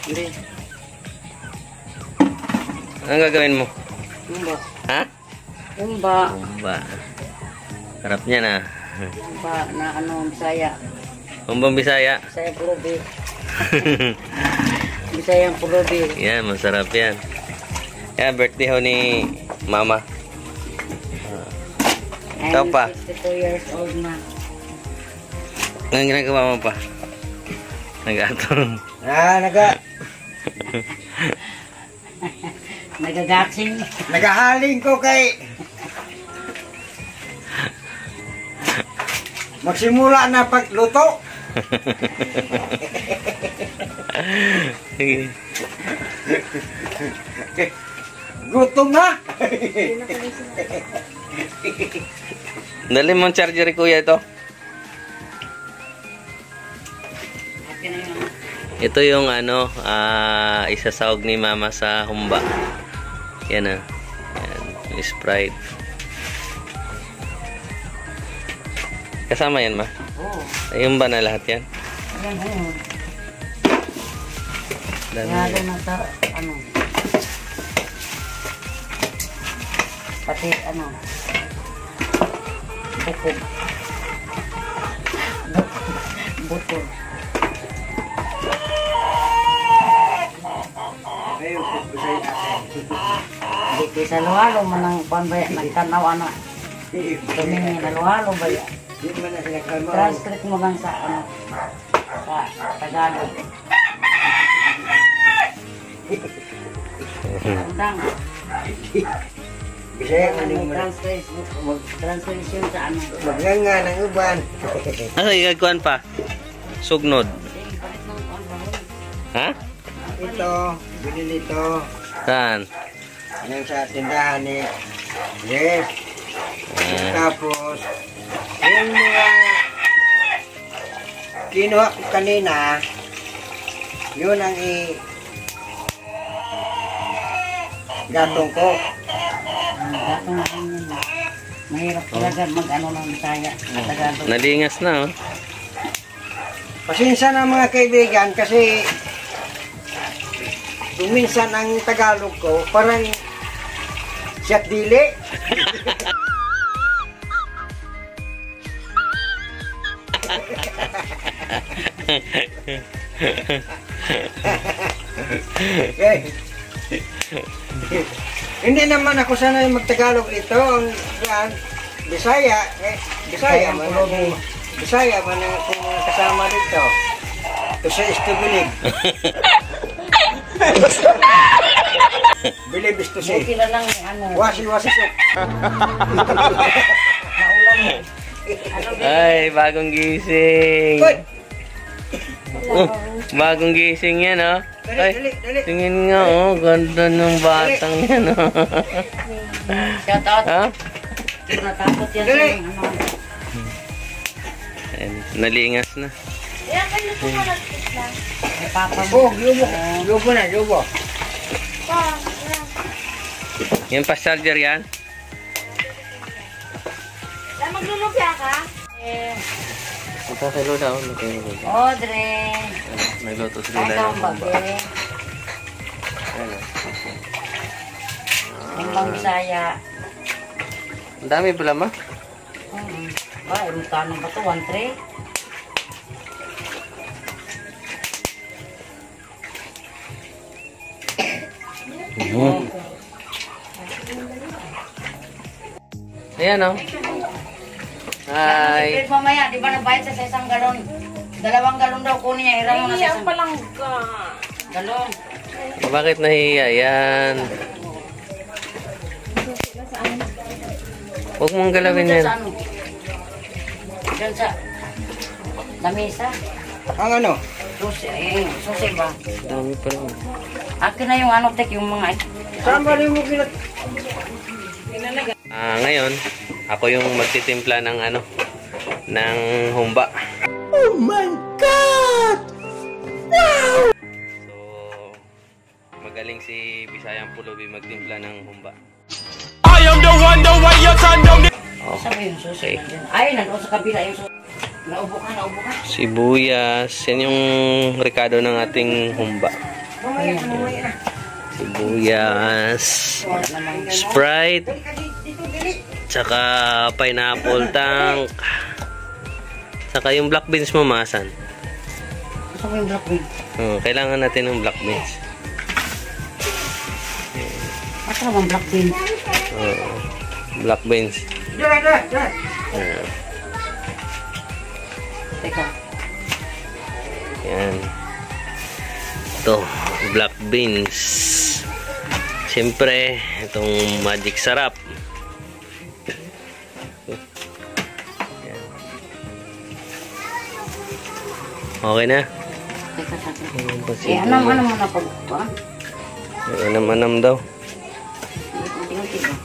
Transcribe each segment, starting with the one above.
Hindi. Anong gagawin mo? Umba. Ha? Umba. Umba. Harap niya na. Umba na ano, Bisaya. Umbang Bisaya. Bisaya Purubi. Bisaya Purubi. Yan, masarap yan. Yan, birthday ho ni Mama. Ikaw pa. 62 years old na. Anong ginagawa mo pa? Nag-atong. Nagagatsing. Nagahaling ko kay magsimula na pagluto. Gutom na. Dali mo ang charger kuya ito. Okay na yun. Ito yung ano, isasawag ni Mama sa humba. Yan ah. Yan, yung Sprite. Kasama yan ma? Oo. Ayun ba na lahat yan? Ayan, ayun. Dami. Lalo na sa, ano. Pati, ano. Bukog. Butol. Di sa luwalo man ang panbaya nagtanaw ano. Tumingin na luwalo ba yan? Translate mo lang sa ano sa Tagalog. Undang. Bisaya Ano man translation sa ano. maganga ng uban. Ano igagkuhan pa? Sugnod. Palit ng konbahon. Ha? Ito, binili ito. Saan? Yan sa tindahan ni Yes. Tapos, yung mga kinuha ko kanina, yun ang gatong ko. Gatong na yun. Mahirap talaga mag-ano ng Bisaya. Tagalog. Nalingas na oh. Pasensya na mga kaibigan kasi minsan ang Tagalog ko parang siyat dili. Okay. Hindi naman ako sanay mag-Tagalog dito. Ang Bisaya, Bisaya man ako. Bisaya man ako mga kasama dito. Ito sa istubilig. Bilib isto si. Buti na lang ano. Wasi-wasi sok. Naulan mo. Ano ba? Ay, bagong gising. Hoy! Bagong gising yan oh. Dali, Ay, dali, dali. tingin nga oh, ganda ng batang yan oh. Shout out. Ha? Natakot yan Dali. sa ano. Ayan, nalingas na. May papa Oh, mo. yubo. Yubo na, yubo. Yan pa charger yan. Maglulupya ka? Ito sa Lola oh. Audrey. Nagluto si Ay, Lola kang ng babi. humba. Ang Bisaya. Ang dami pala ma. Ay, mukha ba ito? 1-3? Ayan oh. Hi. Wait, mamaya, di ba nabayad sa isang galon? 2 galon daw kunin niya. Hiram mo na sa Iyan isang palang ka. galon. Bakit nahiya yan? Huwag mong galawin Diyan yan. sa ano? Diyan sa lamesa. Ang ano? Susi, susi ba? Dami pa rin. Akin na yung ano, tek, yung mga... Saan ba rin mo kinat... Ngayon, ako yung magtitimpla ng ano, ng humba. Oh my God! Wow! So, magaling si Bisayang Pulubi magtimpla ng humba. I am the one, the way you turn down the... Saan ba yung susi? Ay, nandoon sa kabila yung susi. Naubo ka, naubo ka. Sibuyas, yan yung rekado ng ating humba. Mamaya ka mamaya. Sibuyas, Sprite, tsaka pineapple tank, tsaka yung black beans mo, masan? Gusto ko yung black bean. Kailangan natin ng black beans. Asa naman black bean? Black beans. Teka. Yan. Ito, black beans. Siyempre, itong magic sarap. Yan. Okay na? Teka. Anam mo na pag... Anam daw. Unti-unti ba?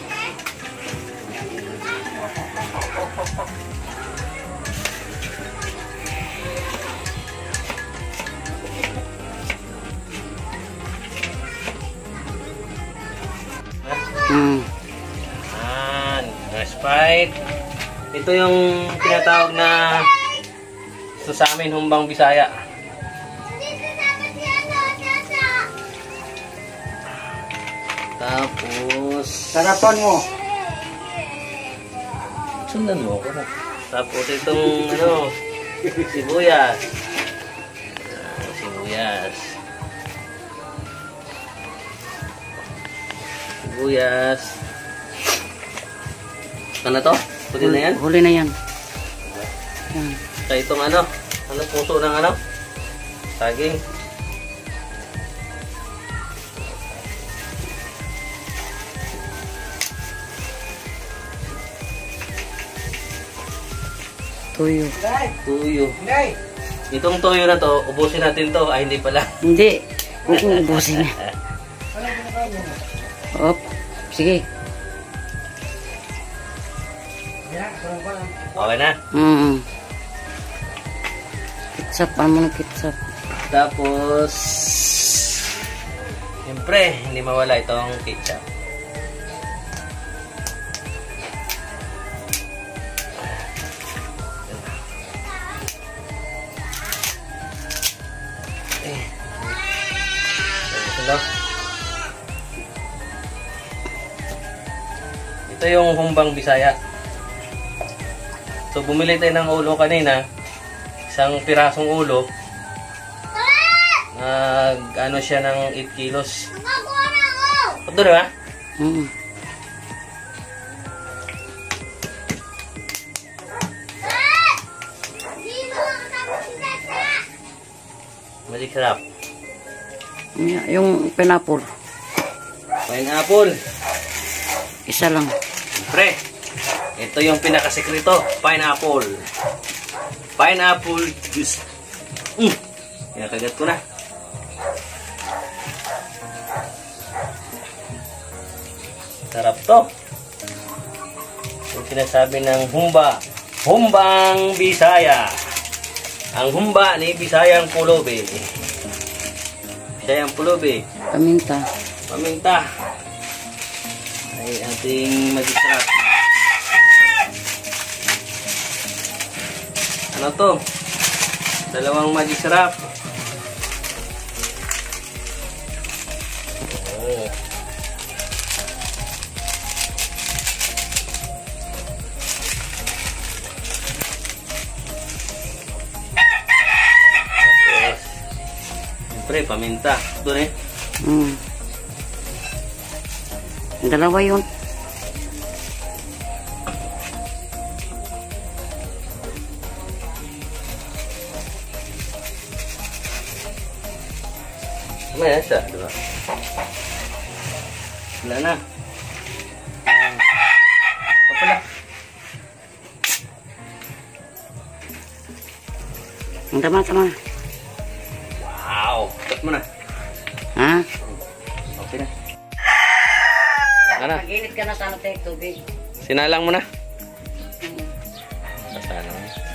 Sprite. Ito yung tinatawag na ito sa amin, humbang Bisaya. Tapos Sarapan mo. sundan mo ako. Tapos itong ano, sibuyas. Sibuyas. Sibuyas. Ano to? Huli na yan? Huli na yan. Yan. Kaya itong ano puso ng ano? Saging. Tuyo. Tuyo. Nay. Itong tuyo na to, ubusin natin to. Ay, hindi pala. Hindi. Uubusin niya. Op. Sige. Okay na. Ketchup. Ano ng ketchup? Tapos, siyempre, hindi mawala itong ketchup. Ito yung humbang Bisaya. So, bumili tayo ng ulo kanina. Isang pirasong ulo. Ano siya ng 8 kilos. Ito na ba? Magic sarap. Yung pineapple. Pineapple. Isa lang. Pre, ito yung pinakasekreto. Pineapple. Pineapple juice. Kagat ko na. Sarap to. Yung sinasabi ng humba. Humbang Bisaya. Ang humba ni Bisayang Pulobe. Bisayang Pulobe. Paminta. Paminta. Ay ating magistrap. Ano to? Dalawang magistrap. Oh. Tapos, siyempre, paminta. Doon eh. Dalawa yun. Ano yan siya? Diba? Wala na. Ito pala. Ang tama. Wow! Cut mo na. Ha? Okay na. Ano? Mag-init ka na sana tayo tubig. Sinalang mo na. Sana.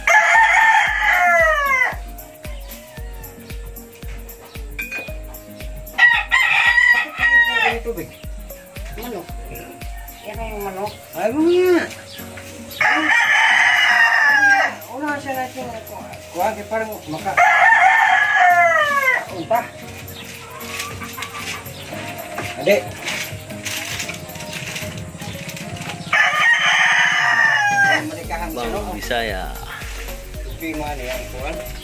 Tubig. Manok. Yan na yung manok. Ay mo nga. Una siya natin kuha. Parang maka. Unta. Di. Manikahan sa Bang loob. Bisaya. Pingan yan, kuhan.